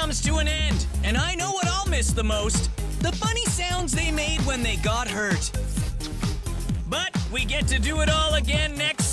comes to an end, and I know what I'll miss the most. The funny sounds they made when they got hurt. But we get to do it all again next